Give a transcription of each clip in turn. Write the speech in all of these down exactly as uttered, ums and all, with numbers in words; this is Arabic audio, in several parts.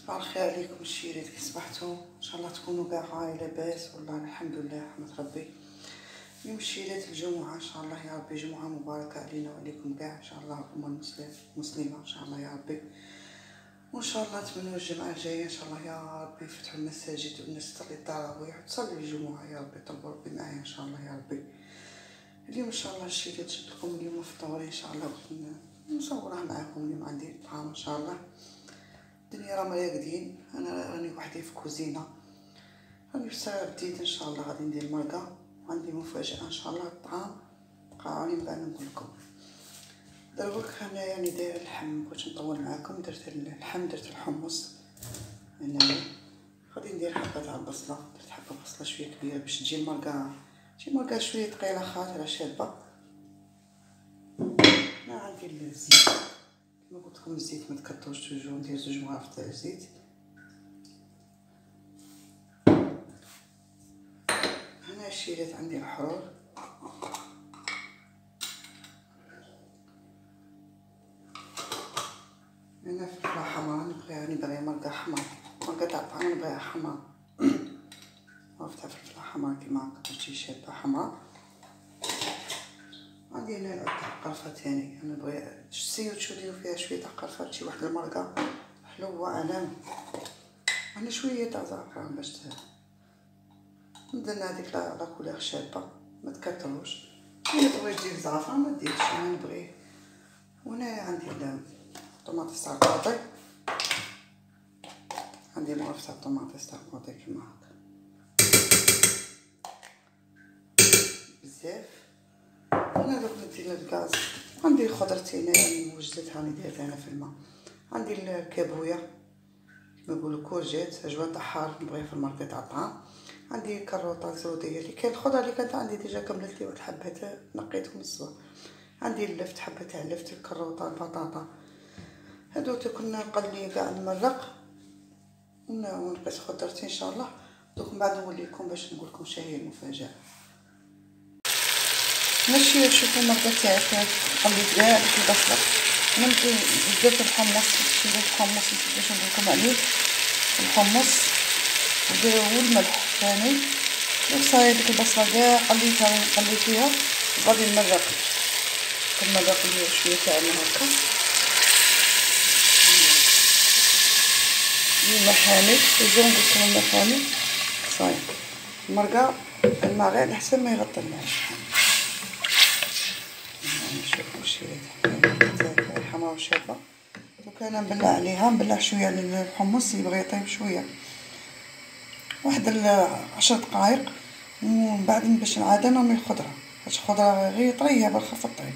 صباح الخير عليكم الشيرات، كي صبحتوا؟ ان شاء الله تكونوا كاع غايه لاباس. والله الحمد لله رحمه ربي. اليوم الشيرات الجمعه، ان شاء الله يا ربي جمعه مباركه علينا وعليكم كاع، ان شاء الله الامه المسلم مسلمه ان شاء الله يا ربي. وان شاء الله نتمنوا الجمعه الجايه ان شاء الله يا ربي يفتحوا المساجد والناس تصلي التراويح وتصلي الجمعه يا ربي. طلبوا ربي معايا ان شاء الله يا ربي. اليوم ان شاء الله الشيرات جبت لكم اليوم فطوري ان شاء الله نصورها معاكم. اليوم عندي طعام ان شاء الله. الدنيا راه راقدين، انا راني وحدي في كوزينه، راني في ساعه بديت ان شاء الله غادي ندير مرقه وعندي مفاجاه ان شاء الله. الطعام بقاوني من بعد نقول لكم. دروك انا يعني داير اللحم، بغيت نطول معاكم. درت اللحم، درت الحمص هنايا، غادي ندير حبه تاع البصله. درت حبه بصله شويه كبيره باش تجي المرقه تجي المرقه شويه ثقيله خاطره شابه. انا عندي الزيت كما قلت لكم، الزيت ما تكثروش، توجور ندير زوج مغارف تاع الزيت. هنا الشيرات عندي الحرور، هنا فلفله حمراء نبغيها، نبغي مرقه حمراء، مرقه تاع الطعام نبغيها حمراء. عرفت تاع فلفله حمراء كيما هكا تجي شابه حمراء. عندي هنا العود تاع قرفه تاني، انا نبغي تسيو تشديو فيها شويه تاع قرفه تجي واحد المرقه حلوه علام. انا شويه تاع زعفران باش ندير هذيك لا كولير شابه، ما تكثروش. الا بغيت دير زعفران ما ديرش، انا نبغيه. وهنا عندي الطوماطيس تاع القاطي، عندي مغرف تاع الطوماطيس تاع القاطي كيما هكا بزاف. انا دوك ندير الغاز. عندي خضرتين موجدات هاني دايرت انا في الماء. عندي الكابويه كيما يقولوا كورجيت، عجوه طحار نبغيه في الماركه تاع الطعام. عندي كاروطه زوديه اللي كاين الخضره اللي كانت عندي ديجا كملت لي واحد الحبات نقيتهم الصباح. عندي اللفت، حبه تاع اللفت، الكاروطه، البطاطا، هادو كنا نقلي كاع نمرق ونقيس خضرتي ان شاء الله. دوك من بعد نوليكم باش نقول لكم شنو هي المفاجاه. ماشي شوفوا المرقه تاعي قليت كاع ديك البصله. انا درت الحمص، شريت الحمص باش نقول لكم عليه. الحمص والملح ثاني. دوك صايي ديك البصله كاع قليتها قليتيها وغادي نمرق. كنمرق ليا شويه تاعنا هكا المحامي، توجور نقول لكم المحامي صايي المرقه. الماء غير على حسب ما يغطي الناش. نشوفوا الشيرات حمراء وشابه. دوك انا نبلع عليها، نبلع شويه على الحمص يبغي يطيب شويه، واحد عشر دقائق، ومن بعد باش نعاد نرمي الخضره، باش الخضره غير طريه بالخف طيب.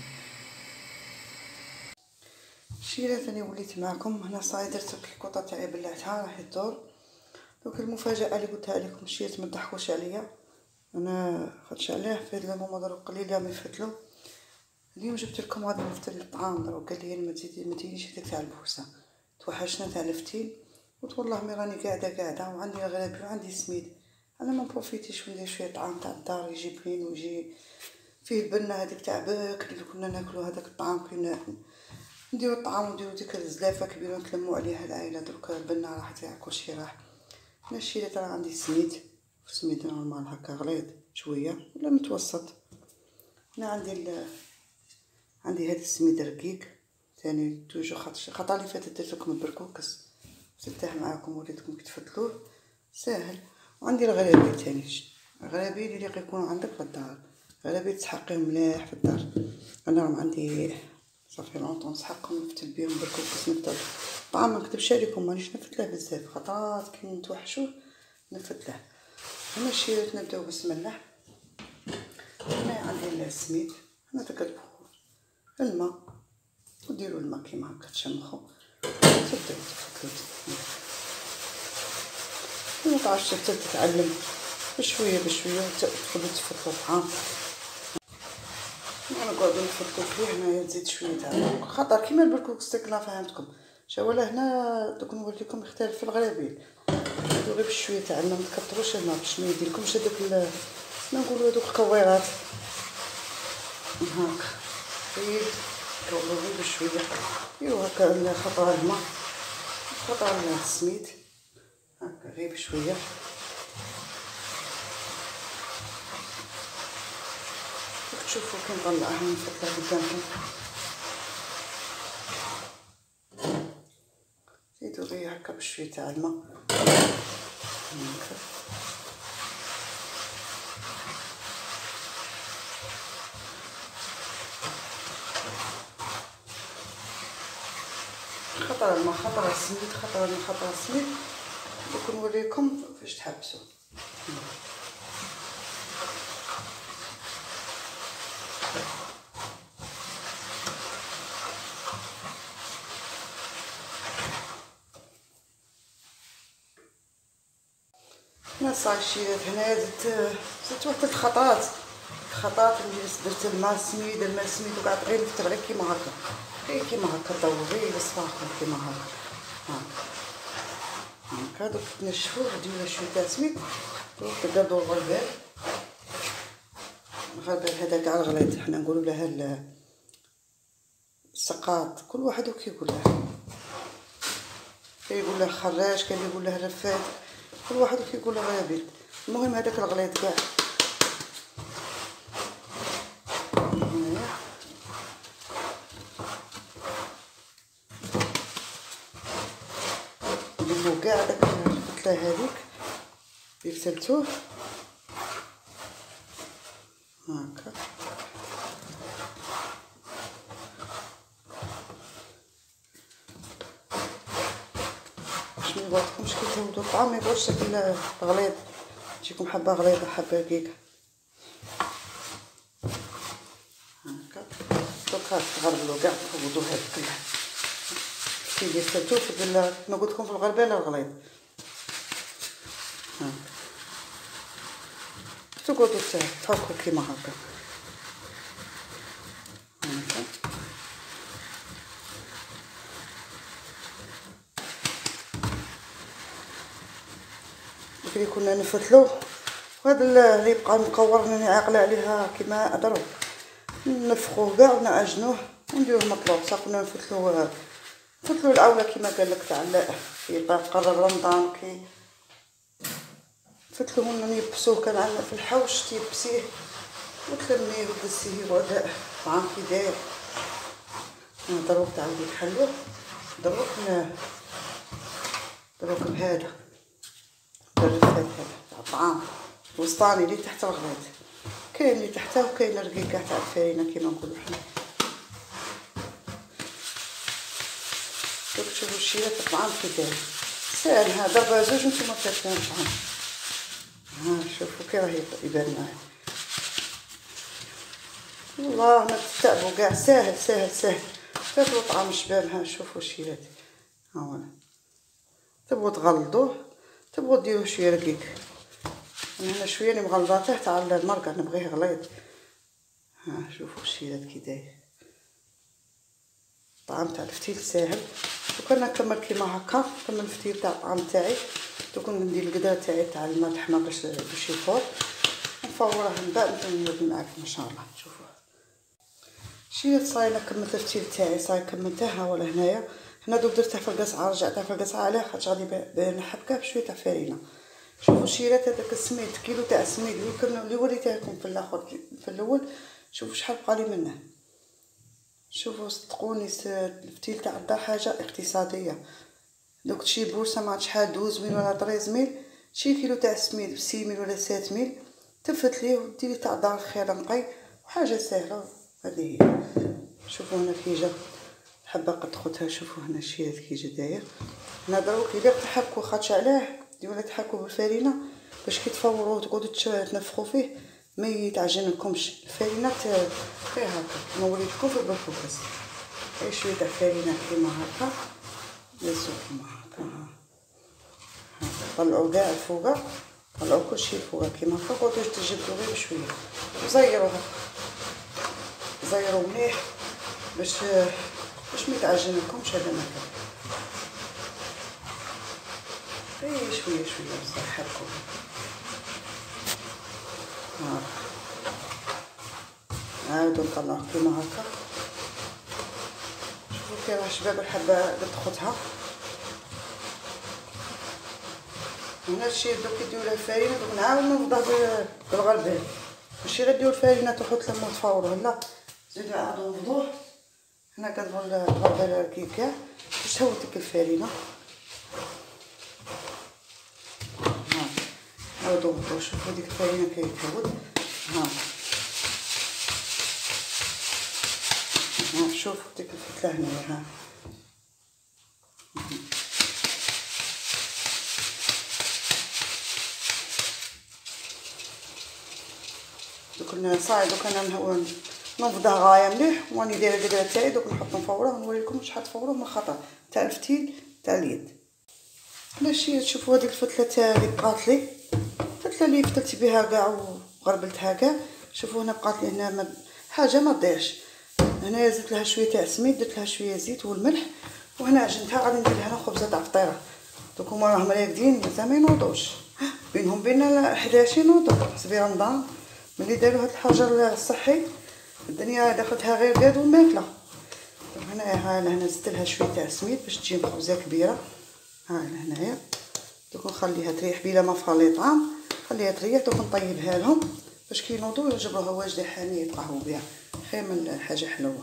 الشيرات انا وليت معكم هنا صاي درت الكوطه تاعي بلعتها راح الدور. دوك المفاجاه اللي قلتها لكم الشيرات ما تضحكوش عليا، انا خدش عليه في هذا الموضوع دروك قليل يوم يفتلو. اليوم جبت لكم غادي نفتل الطعام. دروك قال لي ما تزيدي ما تديريش هذيك تاع البوسه، توحشنا تاع الفتيل. قلت والله مي راني قاعده قاعده وعندي الغرابي وعندي السميد، انا ما بروفيتيش وندير شويه طعام تاع الدار يجي بنين ويجي فيه البنه هذيك تاع بكري اللي كنا ناكلو. هذاك الطعام كنا نديرو الطعام ونديرو ديك الزلافه كبيره نتلمو عليها العائله. دروك البنه راحت تاع كلشي راح. انا الشيرات راه عندي سميد، سميد نورمال هكا غليظ شويه ولا متوسط. هنا عندي ال... عندي هذا السميد رقيق ثاني توجو خاطر خطا اللي فاتت درت لكم البركوكس فتاه معاكم وريتكم كي تفتلوه ساهل. وعندي الغرابي ثاني، الغرابي اللي يكون عندك في الدار، غرابي تسحقيه مليح في الدار. انا راهم عندي صافي لونطون نسحقهم نفتل بيهم بركوكس نفتل طعام. ما نكذبش عليكم مانيش نفتله بزاف خطرات كي نتوحشوه نفتله. هنا الشيرات نبداو بسم الله. هنا عندي السميد، هنا داك البخور، الماء، وديروا الماء كيما هكا تشمخوا تبداو تفتلو. ما تعرفش حتى تتعلم بشويه بشويه تدخلوا تفتلوا الطعام. انا نقعدو نفتلو فيه. هنايا نزيد شويه تاع خاطر كيما البركوكس تاكلها فهمتكم شاولا. هنا دوك نوريكم يختلف في الغرابيل، نديرو غير بشويه تاع الماء، ما تكثروش الماء باش ما يديرلكمش هذوك نقولوا هذوك الكويرات هاك. غير كولو غير بشويه ديرو هكا خطره الماء خطره السميد غير بشويه. تشوفوا كي نطلعها نفتها قدامكم. زيدوا غير هكا بشويه تاع الماء خطره الماء خطره السميد خطره الماء خطره السميد. دوك نوريكم فاش تحبسوا. هنا صاي شيرات هنايا زدت زدت واحد الخطرات الخطرات اللي درت الماء السميد الماء السميد وقعدت غير نفتح غير كيما هكا غير كيما هكا ندور غير الصفاقه كيما هكا ها هكا. دوك تنشفوه ديروا شويه تاع سميد وتقادو الغربال. الغربال هذا كاع الغليظ حنا نقولوا لها السقاط كل واحد وكيقول لها. كاين يقول له خراج كاين يقول له رفاد كل واحد كيقول له غرابيل. المهم هذاك الغليظ كاع نديرو كاع داك الفتله هذيك اللي غسلتوه هكا. باش ميبغيكمش كي تزودو الطعام ميبغيش شكل غليظ تجيكم حبه غليظه حبه رقيقه هكا. دوك تغربلو كاع تفوضو هاد كلها كي غسلتوه في كما قلت لكم في الغربال الغليظ ها. تقعدوا تحركوا كيما هكا هكا. بكري كنا نفتلو وهذا اللي يبقى مقور راني عاقله عليها كيما اضرب نفخوه كاع ونعجنوه ونديروه مطلوب. صافي كنا نفتلو نفتلو الاولى كيما قال لك تاع كي قرب رمضان كي نفتلوه نيبسوه. كان عندنا في الحوش تيبسيه وتلميه ودسيه يقعد طعام كي داير. دروك تعاودي تحلوه دروك دروك بهذا الرفات هذا تاع الطعام وسطاني اللي تحت الغليظ كاين اللي تحته وكاين الرقيق كاع تاع الفرينه كيما نقولوا حنا. دوك تشوفوا الشيرات الطعام كي داير ساهل. ها ضربه زوج نتوما كتاكلوا الطعام. ها شوفوا كي راه يبان معايا والله ما تتعبوا كاع ساهل ساهل ساهل تاكلوا طعام الشباب. ها شوفوا الشيرات ها هو تبغوا تغلظوه تبغوا ديروه شويه رقيق. انا هنا شويه اللي مغلظاته تاع المرقه نبغيه غليظ. ها شوفوا الشيرات كي داير الطعام تاع الفتيل ساهل. وكنا نكمل كيما هكا نكمل الفتيل تاع الطعام تاعي. دوك ندير القدره تاعي تاع الماء تحمى باش باش يفور نفوره من بعد نولي معاكم ان شاء الله. شوفوا شيرات صاي انا كملت الفتيل تاعي صاي كملته. ها ولا هنايا هنا دوك درتها في القصعه رجعتها في القصعه علاه خاطش غادي نحبكها بشويه تاع فرينه. شوفوا الشيرات هذاك السميد كيلو تاع السميد اللي كنا اللي وريته لكم في الاخر في الاول شوفوا شحال بقالي منه. شوفوا صدقوني الفتيل تاع الدار حاجه اقتصاديه. دوك تشي بورصه ما عرفت شحال دوز ميل ولا طريز ميل شي كيلو تاع السميد بسي ميل ولا سات ميل تفتليه وديري تاع دار الخير نقي وحاجه سهله هذه هي. شوفوا هنا كي جا حبه قد خوتها. شوفوا هنا الشيرات كي جا داير. هنا دروك الا تحكوا خاطش علاه ديما تحكوا بالفرينه باش كي تفوروه تقعدوا تنفخوا فيه ما يتعجن لكمش. الفرينه غير هكا نوريكم في البوكس غير شويه تاع فرينه كيما هكا نزو كيما هكا. طلعوا كاع الفوقه طلعوا كلشي الفوقه كيما هكا قعدوا تجبدوا غير بشويه وزيروها زيروا مليح باش باش ما يتعجن لكمش هذا المكان. غير شويه شويه بصح حركوا ها عاودوا نطلعوه كيما هكا. شوفوا كي راه شباب الحبه قد خوتها هنا الشيء دوك يديو لها الفرينه، دوك نعاود نوضوه بالغربال، ماشي غير ديرو الفرينه تحط لهم وتفوروه، لا زيدو عاودو نوضوه. هنا كنبغيو الغربال كي كاع باش تهود ديك الفرينه. ها عاودو نوضوه، شوفو ديك الفرينه كيتهود. ها ها شوف ديك الفتله هنايا. ها دوك صاي دوك انا نوضها غايه مليح واني دايره القدره تاعي. دوك نحط نفوره ونوريكم شحال تفوروه من خطر تاع الفتيل تاع اليد. هنا شي تشوفوا هذيك الفتله تاع اللي بقات لي، الفتله اللي فتلت بها كاع وغربلتها كاع. شوفوا هنا بقات لي هنا حاجه ما تضيعش. هنا زدت لها شويه تاع سميد، درت لها شويه زيت والملح، وهنا عجنتها غادي ندير لها خبزه تاع فطيره. دوك هما راهم راقدين مازال ما ينوضوش، بينهم بين حداش ينوضوا حسبي رمضان. ملي داروا هاد الحجر الصحي الدنيا داخلتها غير قاد والماكله. هنا ها هنا زدت لها شويه تاع سميد باش تجي خبزه كبيره. ها هنايا دوك نخليها تريح بلا ما فالي طعام، خليها تريح. دوك نطيبها لهم باش كي ينوضوا يجبروها واجده حانيه يتقهووا بها، خير من حاجه حلوه.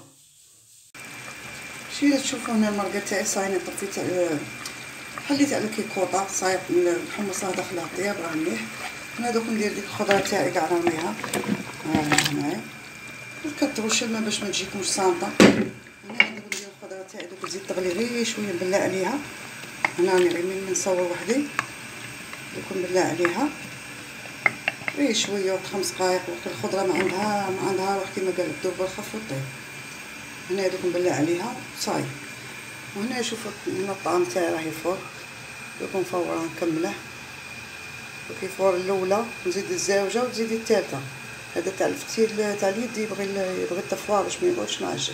شي تشوفوا هنا المرقه تاعي صاينه طفيت خليت على كيكوطه صايب الحمص راه داخلها طياب راه مليح. هنا دوك ندير ديك الخضره تاعي كاع رانيها. ها هنايا كتروش الماء باش ما تجيكمش صامته. هنا دوك ندير الخضره تاعي دوك تزيد تغلي غير شويه نبلع عليها. هنا راني غير من نصور وحدي دوك نبلع عليها غير شويه وقت خمس دقائق. وقت الخضره ما عندها ما عندها روح كيما قال الدور بالخف والطيب. هنا دوك نبلع عليها صاي. وهنا شوفوا هنا الطعام تاعي راه يفور، دوك نفوره نكمله. دوك يفور الاولى نزيد الزاوجه وتزيد الثالثه. هذا تاع الفتيل تاع اليد يبغي يبغي التفوار باش ما يقعدش معجن.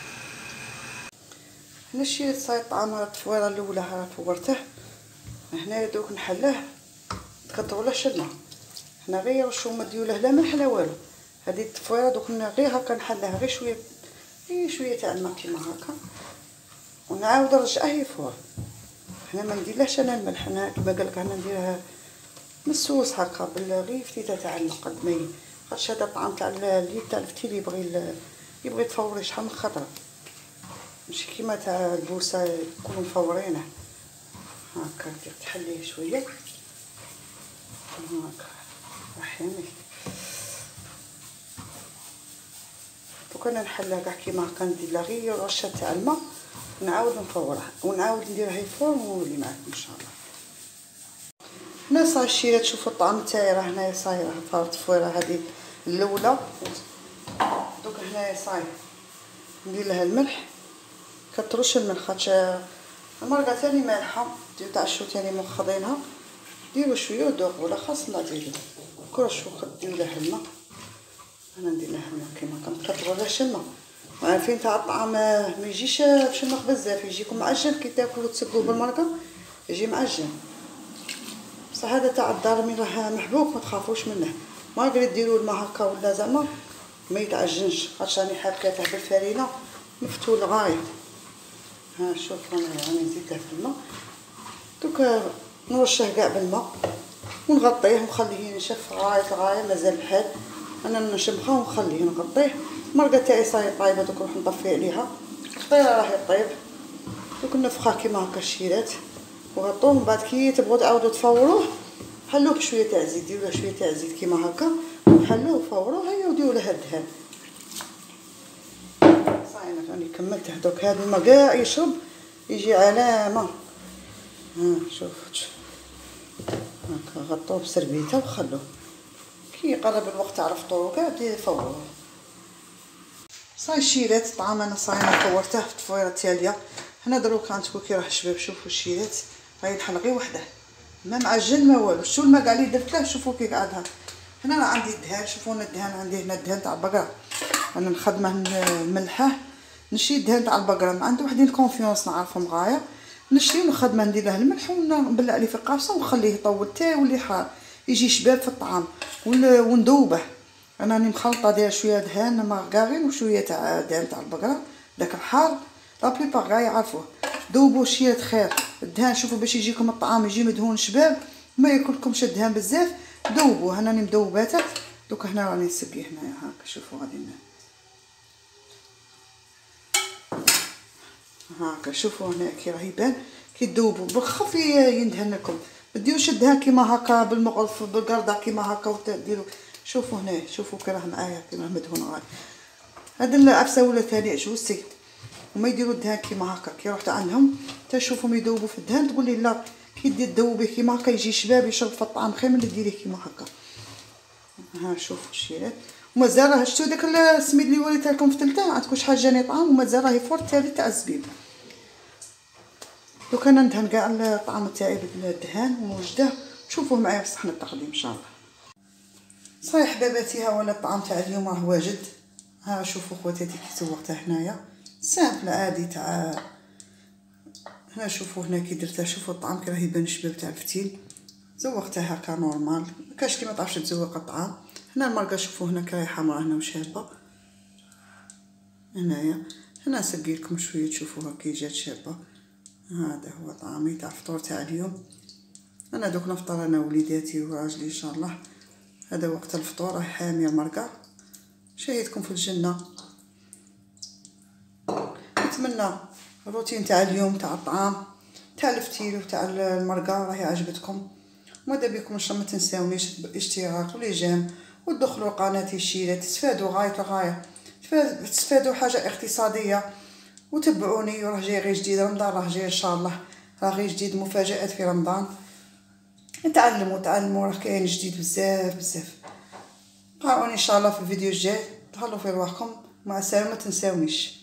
هنا شي صاي الطعام راه التفويره الاولى راه فورته. هنا دوك نحلاه تكثرولهش الماء. هنا غير واش ما ديولوه لا ملح لا والو. هذه التفويره دوك غير هكا نحلها غير شويه غير شويه تاع الماء كيما هكا ونعاود نرجعه يفور. هنا ما نديرلهش انا الملح، انا كيما قالك انا نديرها مسوس هكا بالغير فتيته تاع الماء قد ما خاطش هذا الطعام تاع اليد تاع الفتيل يبغي يبغي تفوري شحال من خطره، ماشي كيما تاع البوسه يكونوا مفورينه. هكا دير تحليه شويه هكا رحيمي. دوك انا نحلها كاع كيما هكا ندير لها غير رشه تاع الماء ونعاود نفورها ونعاود نديرها يفور ونولي معكم ان شاء الله. هنا صاي الشيرات تشوفوا الطعام تاعي راه هنايا صاي راه فار التفويره هذه الاولى. دوك هنايا صاي ندير لها الملح كترش الملح خاطش المرقه ثاني مالحه ديروا تاع الشو ثاني موخضينها ديروا شويه وذوقوا ولا خاص لا تزيدوا كل شو ديروا لها الماء. انا ندير لها الماء كيما كنكثرولهاش الماء. وعارفين تاع الطعام ما يجيش بشمخ بزاف يجيكم معجن كي تاكلوا تسقوه بالمرقه يجي معجن. بصح هذا تاع الدار مين راه محبوك ما تخافوش منه. ما قريت ديروا الماء هكا ولا زعما ما يتعجنش خاطش راني حابكاته بالفرينه مفتول غايه. ها شوف انا راني نزيدها في الماء دوك نرشه كاع بالماء ونغطيه ونخليه ينشف غايه الغايه مازال بحال. انا نشمخه ونخليه نغطيه. المرقه تاعي صاي طايبه دوك نروح نطفي عليها الفطيره راهي طيب. دوك نفخها كيما هكا الشيرات وغطوه. من بعد كي تبغوا تعاودوا تفوروه حلوه بشويه تاع زيت ديروا له شويه تاع زيت كيما هكا وحلوه وفوروه هيا وديروا له الدهان. صاينا راني كملته. دوك هذا الماء كاع يشرب يجي علامه. ها شوف هكا غطوه بسربيته وخلوه كي يقرب الوقت عرفتوه كاع بدي فوروه. صاي الشيرات الطعام انا صاينا فورته في التفويره التاليه. هنا دروك غنتكون كي راح الشباب شوفوا الشيرات هاي نحل غير وحده ما معجن ما والو. شو الماء كاع اللي درت له شوفوا كي قعدها. هنا راه عندي الدهان شوفوا هنا الدهان عندي هنا الدهان تاع البقره انا نخدمه نملحه نشري الدهان تاع البقره من عند وحدين كونفيونس نعرفهم غايه نشري ونخدمه ندير له الملح ونبلع عليه في القابصه ونخليه يطول حتى يولي حار يجي شباب في الطعام وندوبه. انا راني مخلطه دايره شويه دهان مارغرين وشويه تاع دهان تاع البقره داك الحار لا بليبار غا يعرفوه. ذوبوا الشيرات خير الدهان شوفوا باش يجيكم الطعام يجي مدهون شباب ما ياكلكمش الدهان بزاف ذوبوه. انا راني مذوباته دوكا. هنا راني نسقيه هنايا هاكا. شوفوا غادي هاكا. شوفوا هنا كي راه يبان كي تذوبوا بالخف يندهن لكم. ما ديروش الدهان كيما هكا بالمغرف بالقرده كيما هكا وديروا. شوفوا هنا شوفوا كي راه معايا كيما مدهون راهي. هاد العفسه ولات هاني عجوزتي وما يديروا الدهان كيما هكا. كي رحت عندهم تشوفهم يذوبوا في الدهان تقول لي لا كي دير تذوبيه كيما هكا يجي شباب يشرب في الطعام خير من اللي ديريه كيما هكا. ها شوفوا الشيرات ومازال راه شفتوا داك السميد اللي وريتها لكم في ثلثه عندكم شحال جاني طعام ومازال راهي فور التالي تاع الزبيب. دوك انا ندهن كاع الطعام تاعي بالدهان ونوجده. شوفوه معايا في صحن التقديم ان شاء الله. صحيح حباباتي ها ولا الطعام تاع اليوم راه واجد. ها شوفوا خواتاتي كي سوقته هنايا سامبل عادي تاع هنا. شوفوا هنا كي درته. شوفوا الطعام كي راه يبان الشباب تاع الفتيل. زوقته هكا نورمال مكاش كي ما تعرفش تزوق الطعام. هنا المرقه شوفوا هنا كراهي حمراء هنا وشابه هنايا. هنا نسقي لكم شويه تشوفوها كي جات شابه. هذا هو طعامي تاع الفطور تاع اليوم. انا دوك نفطر انا ووليداتي وراجلي ان شاء الله. هذا وقت الفطور راهي حاميه المرقه. شهيتكم في الجنه. نتمنى الروتين تاع اليوم تاع الطعام تاع الفتيل وتاع المرقه راهي عجبتكم. ماذا بكم ان شاء الله ما تنساونيش بالاشتراك وليجام ودخلوا قناتي الشيرات تستفادوا غايه الغايه. تستفادوا حاجه اقتصاديه وتبعوني. وراه جاي غير جديد رمضان راه جاي ان شاء الله. راه غير جديد مفاجات في رمضان. نتعلموا تعلموا راه كاين جديد بزاف بزاف. قاعوني ان شاء الله في الفيديو الجاي. تهلاو في رواحكم. مع السلامه. ما تنساونيش.